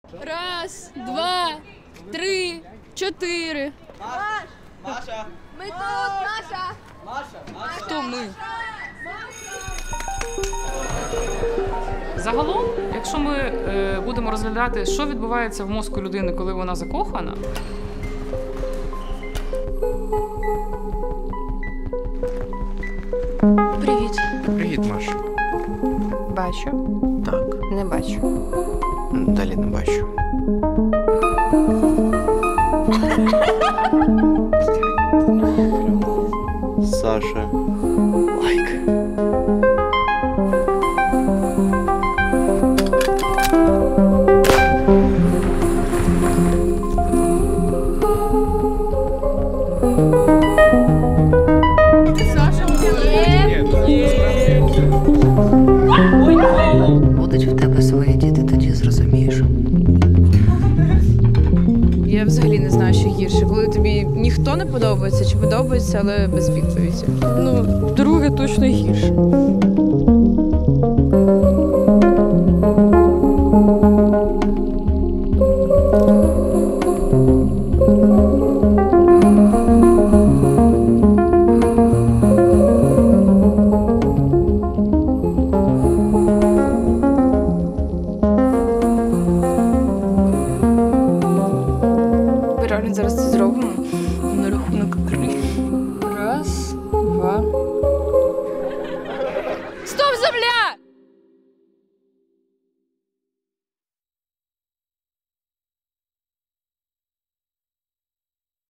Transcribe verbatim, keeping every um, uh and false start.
Раз, два, три, чотири. Маша! Ми тут, Маша! Маша! Маша! Хто ми? Загалом, якщо ми е, будемо розглядати, що відбувається в мозку людини, коли вона закохана. Привіт. Привіт, Маша. Бачу. Так. Не бачу. Далі не бачу. Саша. Лайк. Будуть в тебе свої діти, тоді зрозумієш. Я взагалі не знаю, що гірше. Коли тобі ніхто не подобається, чи подобається, але без відповіді. Ну, друге точно гірше. Реально зараз це зробимо. На рахунок три. Раз, два. Стоп, земля!